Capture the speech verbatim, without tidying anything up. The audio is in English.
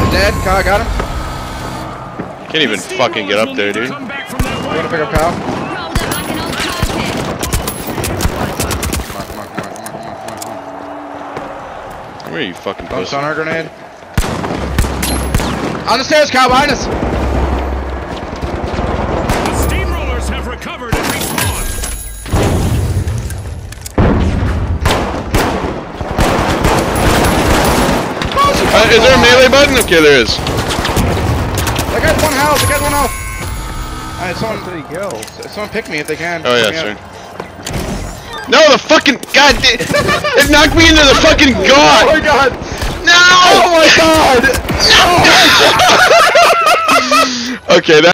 dead. Kyle, got him. Can't even fucking get up there, dude. You wanna pick up Kyle? Where are you fucking Bumps pussy? on our grenade. On the stairs, Kyle, behind us! The steamrollers have recovered and respawned. Uh, is there a melee button? Okay, there is. I got one health, I got one health! Alright, someone, there you go. Someone pick me if they can. Oh yeah, Pick me sure. up. No, the fucking god! It, it knocked me into the fucking god! Oh my god! No! Oh my god! Okay, that.